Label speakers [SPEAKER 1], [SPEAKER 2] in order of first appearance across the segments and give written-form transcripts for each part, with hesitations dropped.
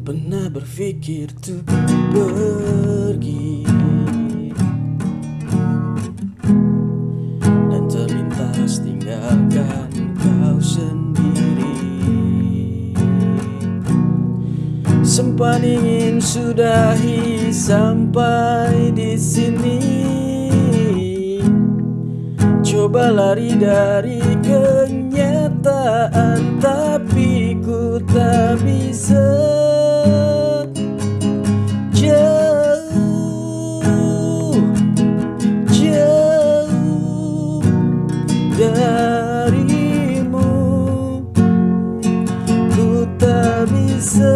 [SPEAKER 1] pernah berpikir untuk pergi dan terlintas tinggalkan kau sendiri. Sempat ingin sudahi sampai di sini, coba lari dari kenyataan, tapi ku tak bisa. Jauh darimu, ku tak bisa.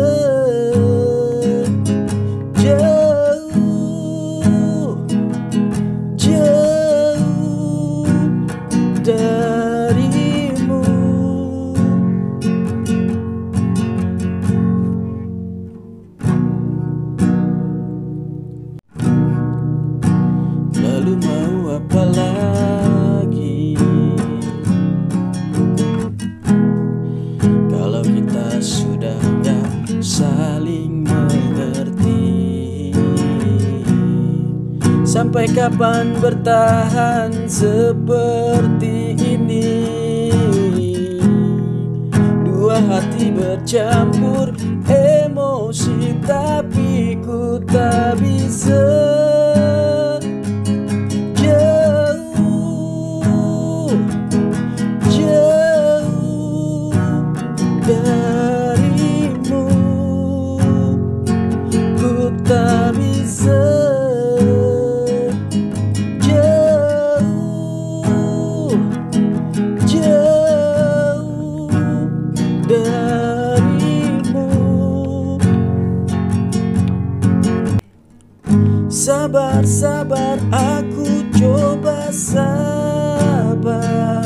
[SPEAKER 1] Jauh darimu. Lalu mau apa lagi kalau kita sudah gak saling mengerti? Sampai kapan bertahan seperti ini? Dua hati bercampur emosi, tapi ku tak bisa. Jauh, jauh darimu, ku tak bisa. Sabar, sabar, aku coba sabar.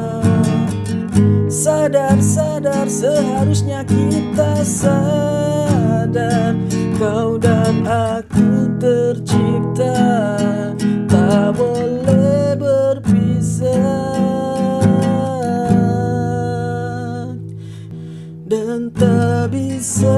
[SPEAKER 1] Sadar, sadar, seharusnya kita sadar. Kau dan aku tercipta, tak boleh berpisah dan tak bisa.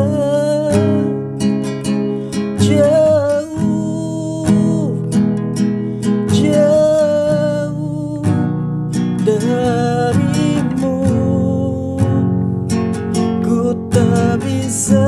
[SPEAKER 1] Darimu, ku tak bisa.